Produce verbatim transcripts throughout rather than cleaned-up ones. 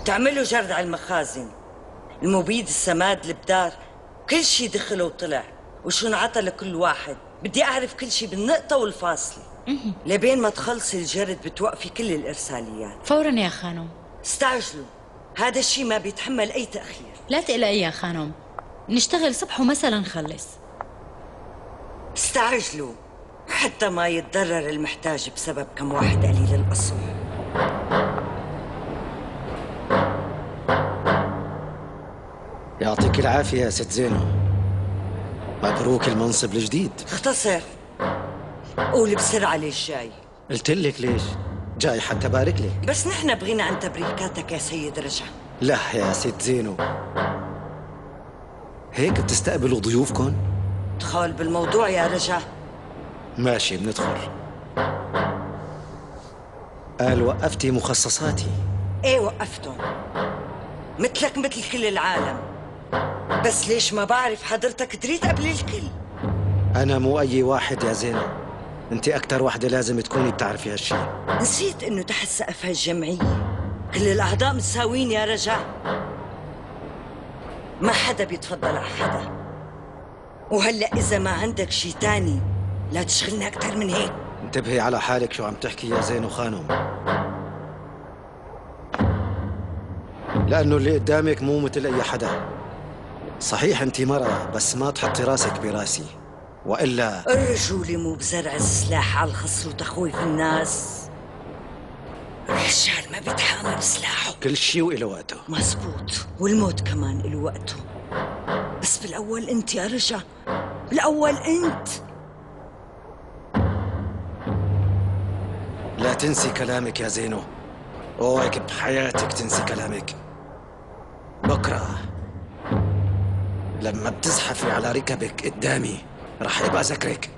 تعملوا جرد على المخازن، المبيد، السماد، البدار، كل شي دخل وطلع وشو انعطى لكل واحد. بدي أعرف كل شي بالنقطة والفاصلة. لبين ما تخلصي الجرد بتوقفي كل الإرساليات فورا يا خانم. استعجلوا، هذا الشي ما بيتحمل أي تأخير. لا تقلقي يا خانم، نشتغل صبح ومساء لنخلص. استعجلوا حتى ما يتضرر المحتاج بسبب كم واحد قليل الأصل. يعطيك العافية يا ست زينو، مبروك المنصب الجديد. اختصر، قول بسرعة ليش جاي. قلت لك ليش جاي، حتى بارك لك. بس نحن بغينا عن تبريكاتك يا سيد رجع. لا يا ست زينو، هيك بتستقبلوا ضيوفكم؟ ادخل بالموضوع يا رجع. ماشي بندخل. قال وقفتي مخصصاتي. ايه وقفتهم مثلك مثل كل العالم، بس ليش ما بعرف حضرتك دريت قبل الكل. أنا مو أي واحد يا زينو، أنت أكتر وحدة لازم تكوني بتعرفي هالشي. نسيت إنه تحت سقف هالجمعية كل الأعضاء متساويين يا رجع، ما حدا بيتفضل على حدا. وهلأ إذا ما عندك شي تاني لا تشغلنا أكتر من هيك. انتبهي على حالك، شو عم تحكي يا زينو خانم، لأنه اللي قدامك مو مثل أي حدا. صحيح أنت مرأة، بس ما تحطي راسك براسي، وإلا الرجولة مو بزرع السلاح على الخصر وتخويف الناس. الرجال ما بيتحامل سلاحه. كل شيء وإله وقته. مزبوط، والموت كمان إله وقته، بس بالأول أنت يا رجا، بالأول أنت. لا تنسي كلامك يا زينو، اوعك بحياتك تنسي كلامك. بكره لما بتزحفي على ركبك قدامي رح ابقى ذكرك.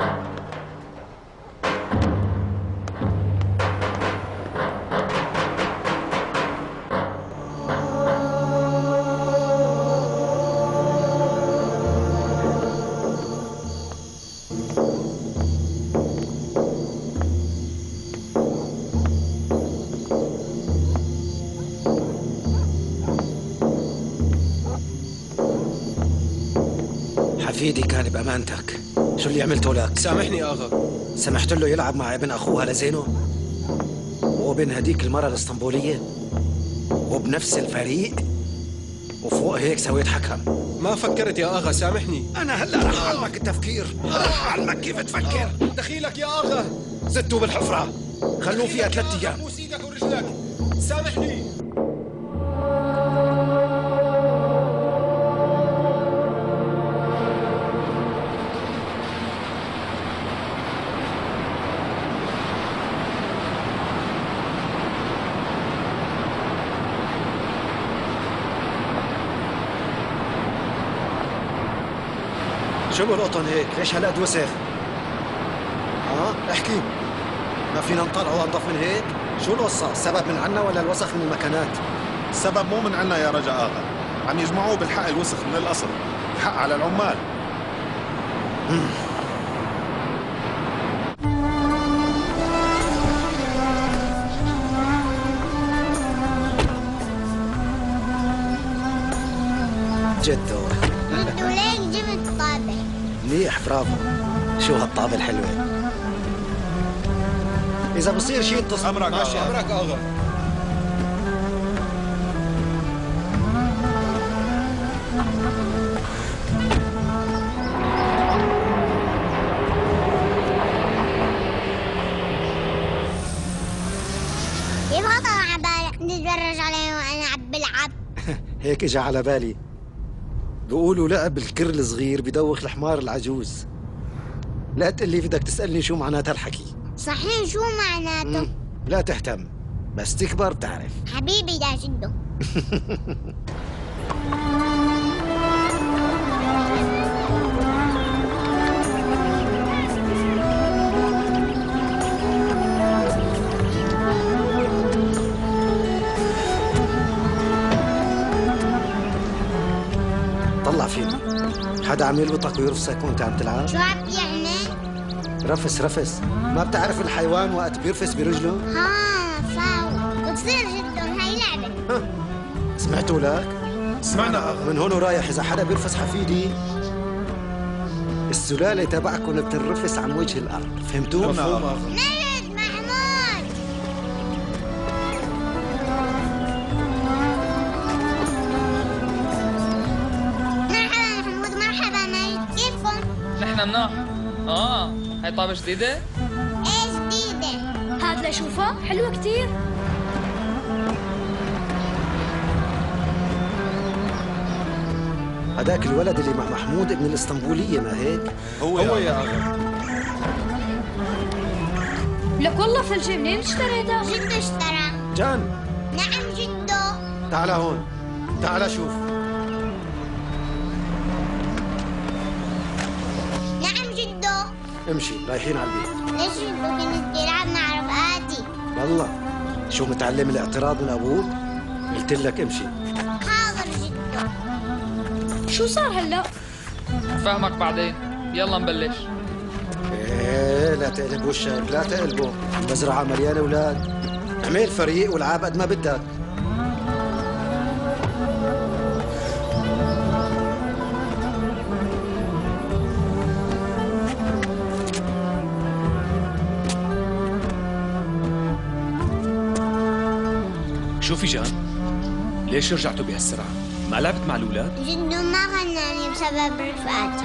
حفيدي كان بأمانتك، شو اللي عملته لك؟ سامحني آغا. سمحت له يلعب مع ابن أخوها لزينو وابن هديك المرة الاسطنبولية وبنفس الفريق، وفوق هيك سويت حكم. ما فكرت يا آغا، سامحني. أنا هلا رح أعلمك التفكير، رح أعلمك كيف تفكر. دخيلك يا آغا. زتوا بالحفرة، خلوه فيها ثلاث أيام. بوس إيدك ورجلك، سامحني. شو بالقطن هيك؟ ليش هالقد وسخ؟ ها؟ احكي، ما فينا نطلع وانضف من هيك؟ شو القصة؟ السبب من عنا ولا الوسخ من المكانات؟ السبب مو من عنا يا رجا آغا، عم يجمعوه بالحق الوسخ من الأصل، الحق على العمال. جدو جدو ليك جبت طابة. منيح، برافو. شو هالطابة الحلوة؟ إذا بصير شيء اتصل. أمرك ماشي، أمرك آغا. كيف خطر على بالك نتفرج عليه وأنا عم بلعب؟ هيك اجى على بالي. بيقولوا لعب الكر الصغير بدوخ الحمار العجوز. لا تقول لي بدك تسألني شو معناتها الحكي. صحيح، شو معناته؟ لا تهتم، بس تكبر بتعرف. حبيبي دا جدو. طلع فيني، حدا عم يربطك ويرفسك وانت عم تلعب؟ شو عم يعني؟ رفس رفس، ما بتعرف الحيوان وقت بيرفس برجله؟ ها فاو، بتصير جدو هاي لعبة. سمعتوا لك؟ سمعنا آغا. من هون ورايح إذا حدا بيرفس حفيدي السلالة تبعكم بتنرفس عن وجه الأرض، فهمتوا؟ مفهوم آغا. مجد محمود. مرحبا محمود، مرحبا مجد، كيفكم؟ نحن مناح. اه هاي طابة جديدة؟ ايه جديدة. هات لشوفها، حلوة كتير. هداك الولد اللي مع محمود ابن الاسطنبولية ما هيك؟ هو, هو يا أغا. لك والله فلجة، منين اشتريتها؟ جدو اشترى. جان نعم جدو. تعال هون، تعال شوف. نعم جدو. امشي رايحين على البيت. ليش جدو كنت تلعب مع رفقاتي؟ والله شو متعلم الاعتراض من أبوك؟ قلت لك امشي. حاضر جدو. شو صار هلا؟ فهمك بعدين. يلا نبلش. ايه لا تقلب وشك، لا تقلبه، المزرعة مليانة أولاد. اعمل فريق والعاب قد ما بدك. شوفي جان، ليش رجعتوا بهالسرعة؟ ما لعبت مع الأولاد؟ جدو ما غناني بسبب رفقاتي.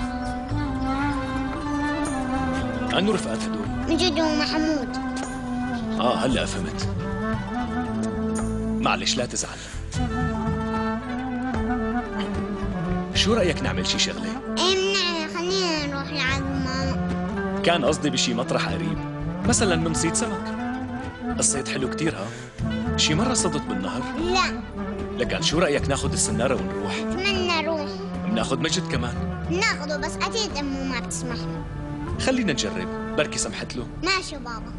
أنو رفقات هدول؟ جدو ومحمود. آه هلأ فهمت. معلش لا تزعل. شو رأيك نعمل شي شغلة؟ ايه منعنا، خلينا نروح لعند ماما. كان قصدي بشي مطرح قريب، مثلا من صيد سمك. الصيد حلو كتير ها؟ شي مرة صدت بالنهر؟ لا. لكن شو رأيك ناخد السنارة ونروح؟ اتمنى نروح. بناخد مجد كمان. ناخده بس اكيد امه ما بتسمح له. خلينا نجرب، بركي سمحت له. ماشي بابا.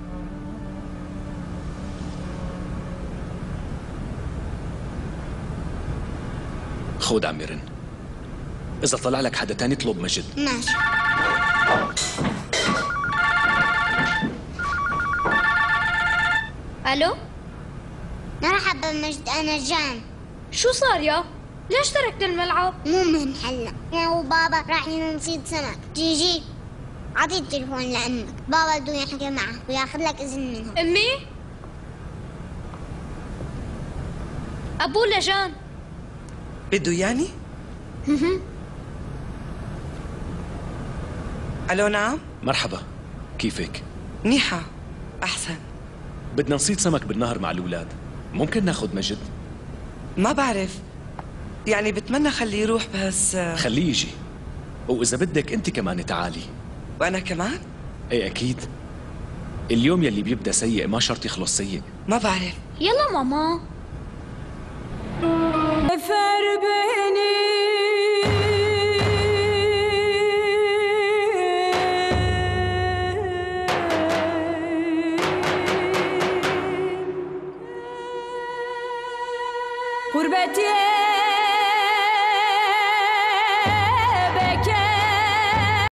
خود عمي رن، إذا طلع لك حدا تاني اطلب مجد. ماشي. الو؟ مرحبا مجد، انا جان. شو صار يا؟ ليش تركت الملعب؟ مو مهم هلا، انا وبابا رايحين نصيد سمك. جيجي اعطي التليفون لامك، بابا بده يحكي معه وياخذ لك اذن منهم. امي؟ ابو لجان. بده يعني؟ الو نعم؟ مرحبا، كيفك؟ منيحة، أحسن. بدنا نصيد سمك بالنهر مع الأولاد، ممكن ناخد مجد؟ ما بعرف، يعني بتمنى خليه يروح بس. خليه يجي، وإذا بدك أنت كمان تعالي. وأنا كمان؟ إيه أكيد. اليوم يلي بيبدأ سيء ما شرط يخلص سيء. ما بعرف. يلا ماما. غربتي